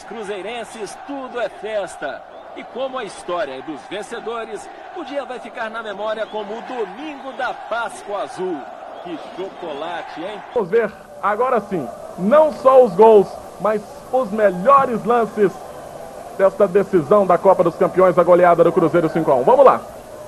Cruzeirenses, tudo é festa. E como a história é dos vencedores, o dia vai ficar na memória como o domingo da Páscoa Azul. Que chocolate, hein? Vamos ver agora sim, não só os gols, mas os melhores lances desta decisão da Copa dos Campeões, a goleada do Cruzeiro 5-1. Vamos lá.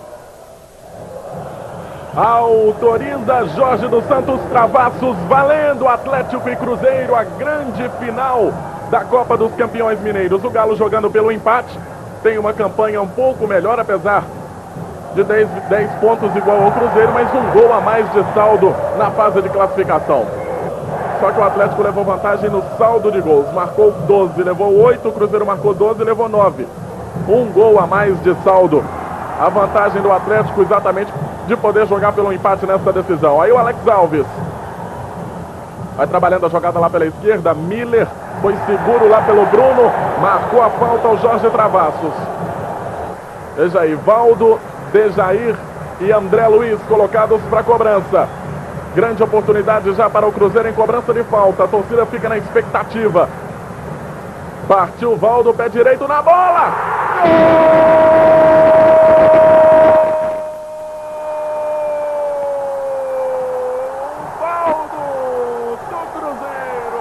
Autoriza Jorge dos Santos, Travassos, valendo Atlético e Cruzeiro, a grande final da Copa dos Campeões Mineiros. O Galo jogando pelo empate, tem uma campanha um pouco melhor, apesar de 10 pontos igual ao Cruzeiro, mas um gol a mais de saldo na fase de classificação. Só que o Atlético levou vantagem no saldo de gols, marcou 12, levou 8, o Cruzeiro marcou 12, levou 9. Um gol a mais de saldo. A vantagem do Atlético exatamente de poder jogar pelo empate nessa decisão. Aí o Alex Alves vai trabalhando a jogada lá pela esquerda. Miller foi seguro lá pelo Bruno, marcou a falta ao Jorge Travassos. Veja aí, Valdo, Dejair e André Luiz colocados para cobrança. Grande oportunidade já para o Cruzeiro em cobrança de falta. A torcida fica na expectativa. Partiu Valdo, pé direito na bola. Valdo do Cruzeiro.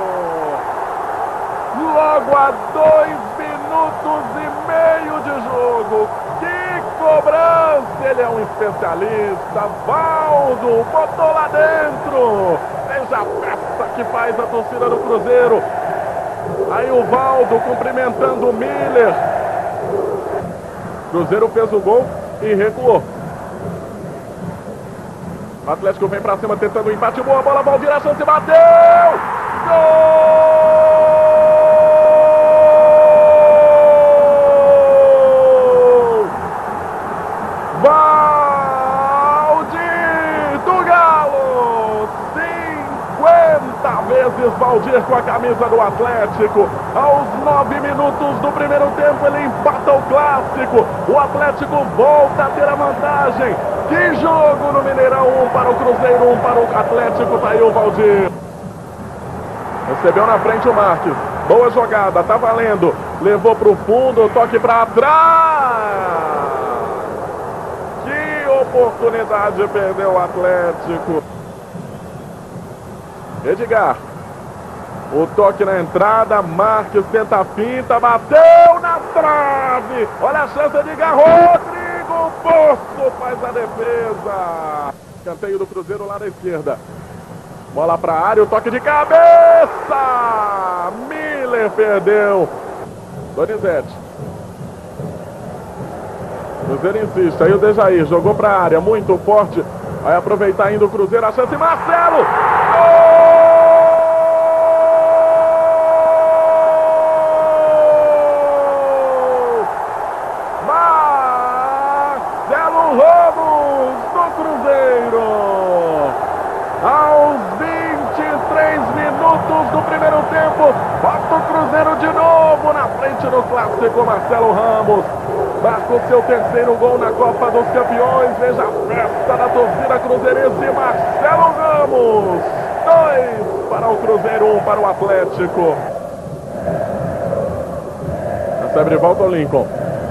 Logo a 2 minutos e meio de jogo. Que cobrança! Ele é um especialista. Valdo botou lá dentro. Veja a festa que faz a torcida do Cruzeiro. Aí o Valdo cumprimentando o Miller. Cruzeiro fez o gol e recuou. O Atlético vem pra cima tentando o empate. Boa bola, Valdir, a chance, bateu! Gol! Vezes Valdir com a camisa do Atlético. Aos 9 minutos do primeiro tempo ele empata o clássico. O Atlético volta a ter a vantagem. Que jogo no Mineirão, 1 para o Cruzeiro, 1 para o Atlético. Tá aí o Valdir. Recebeu na frente o Marques. Boa jogada, tá valendo. Levou pro fundo, toque para trás. Que oportunidade perdeu o Atlético. Edgar. O toque na entrada, Marques tenta a finta, bateu na trave. Olha a chance, Edgar. Rodrigo Poço faz a defesa. Canteio do Cruzeiro lá na esquerda. Bola para a área, o toque de cabeça. Miller perdeu. Donizete. Cruzeiro insiste, aí o Dejair jogou para a área, muito forte. Vai aproveitar ainda o Cruzeiro, a chance, Marcelo. Gol! Do primeiro tempo, bota o Cruzeiro de novo na frente do clássico. Marcelo Ramos marca o seu terceiro gol na Copa dos Campeões. Veja a festa da torcida cruzeirense. Marcelo Ramos, 2 para o Cruzeiro, 1 para o Atlético. Recebe de volta o Lincoln.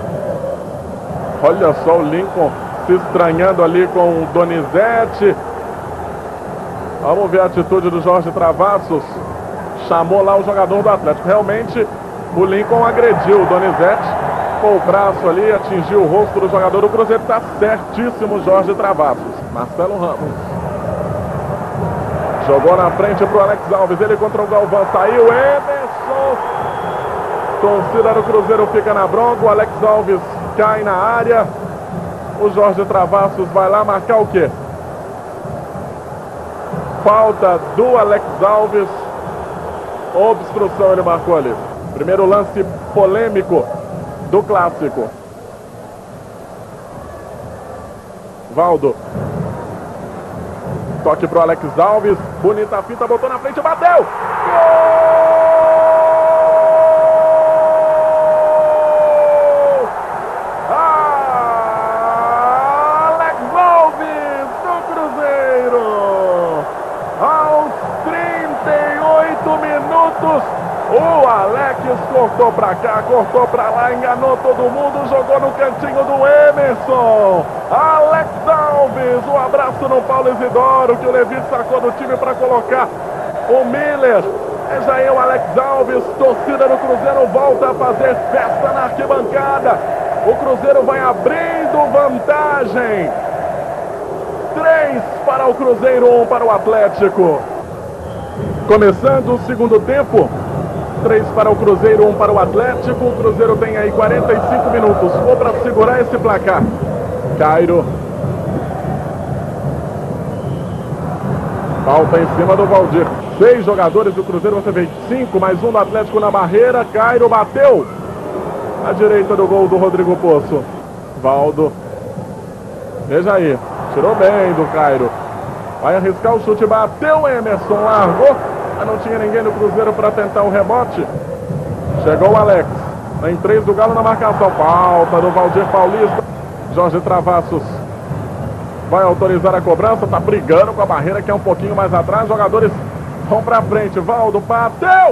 Olha só o Lincoln se estranhando ali com o Donizete. Vamos ver a atitude do Jorge Travassos. Chamou lá o jogador do Atlético. Realmente o Lincoln agrediu o Donizete com o braço ali, atingiu o rosto do jogador do Cruzeiro. Está certíssimo Jorge Travassos. Marcelo Ramos jogou na frente para o Alex Alves. Ele contra o Galvão. Saiu Emerson. Torcida do Cruzeiro fica na bronca. O Alex Alves cai na área. O Jorge Travassos vai lá marcar o quê? Falta do Alex Alves. Obstrução ele marcou ali. Primeiro lance polêmico do clássico. Valdo. Toque pro Alex Alves. Bonita fita, botou na frente, bateu! Gol! Alex Alves do Cruzeiro! Aos 38 minutos O Alex cortou pra cá, cortou pra lá, enganou todo mundo, jogou no cantinho do Emerson. Alex Alves, um abraço no Paulo Isidoro, que o Levi sacou do time para colocar o Miller. É já aí o Alex Alves, torcida do Cruzeiro volta a fazer festa na arquibancada. O Cruzeiro vai abrindo vantagem. 3 para o Cruzeiro, 1 para o Atlético. Começando o segundo tempo. 3 para o Cruzeiro, 1 para o Atlético. O Cruzeiro tem aí 45 minutos. Ou para segurar esse placar. Cairo. Falta em cima do Valdir. 6 jogadores do Cruzeiro, você vê 5, mais 1 do Atlético na barreira. Cairo bateu. À direita do gol do Rodrigo Poço. Valdo. Veja aí. Tirou bem do Cairo. Vai arriscar o chute. Bateu Emerson. Largou. Mas não tinha ninguém no Cruzeiro para tentar o rebote. Chegou o Alex. Tem 3 do Galo na marcação. Falta do Valdir Paulista. Jorge Travassos vai autorizar a cobrança. Tá brigando com a barreira que é um pouquinho mais atrás. Jogadores vão para frente. Valdo bateu.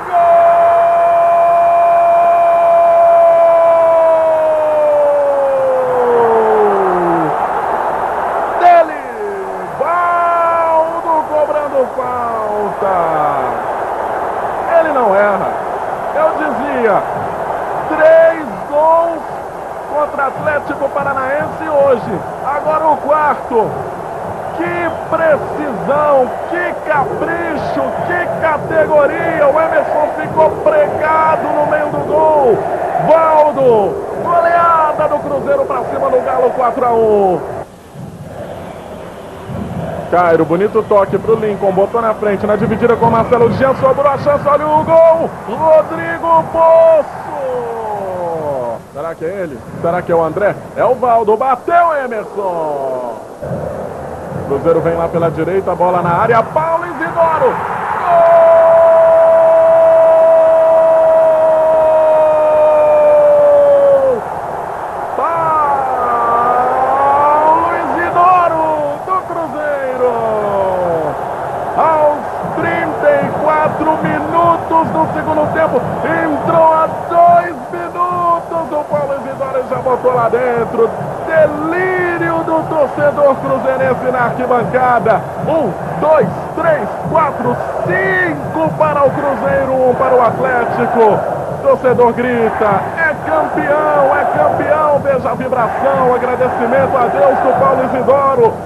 Ele não erra. Eu dizia, 3 gols contra Atlético Paranaense hoje. Agora o quarto. Que precisão, que capricho, que categoria. O Emerson ficou pregado no meio do gol. Valdo, goleada do Cruzeiro para cima do Galo, 4-1. Cairo, bonito toque pro Lincoln, botou na frente, na dividida com o Marcelo Jean, sobrou a chance, olha o gol, Rodrigo Poço! Será que é ele? Será que é o André? É o Valdo, bateu Emerson! Cruzeiro vem lá pela direita, bola na área, Paulo Isidoro! Gol! Minutos do segundo tempo, entrou a 2 minutos, o Paulo Isidoro já botou lá dentro. Delírio do torcedor cruzeirense na arquibancada. 1, 2, 3, 4, 5 para o Cruzeiro, 1 para o Atlético. Torcedor grita, é campeão, veja a vibração, agradecimento a Deus do Paulo Isidoro.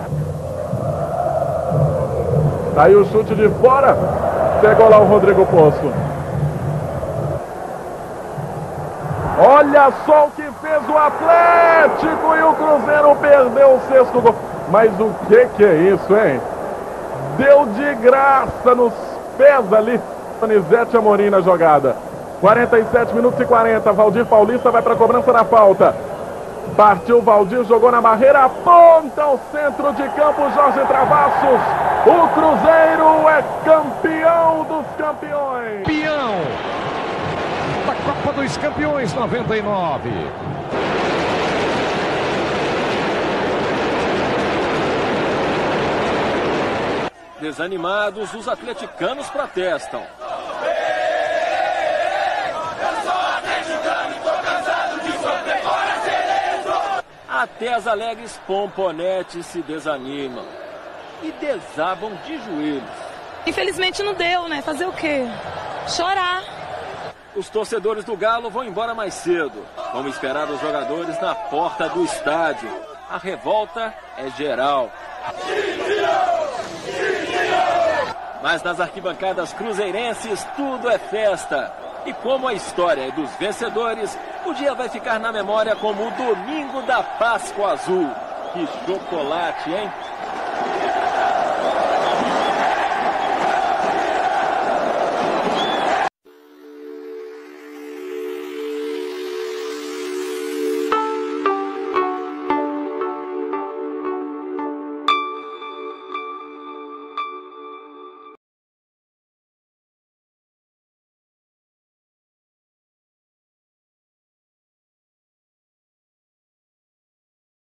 Daí o chute de fora. Pegou lá o Rodrigo Poço. Olha só o que fez o Atlético e o Cruzeiro perdeu o 6º gol. Mas o que é isso, hein? Deu de graça nos pés ali. Donizete Amorim na jogada. 47 minutos e 40. Valdir Paulista vai para a cobrança da falta. Partiu Valdir, jogou na barreira, aponta ao centro de campo Jorge Travassos. O Cruzeiro é campeão dos campeões. Campeão da Copa dos Campeões 99. Desanimados, os atleticanos protestam. Até as alegres pomponetes se desanimam e desabam de joelhos. Infelizmente não deu, né? Fazer o quê? Chorar. Os torcedores do Galo vão embora mais cedo. Vão esperar os jogadores na porta do estádio. A revolta é geral. Mas nas arquibancadas cruzeirenses tudo é festa. E como a história é dos vencedores, o dia vai ficar na memória como o domingo da Páscoa Azul. Que chocolate, hein?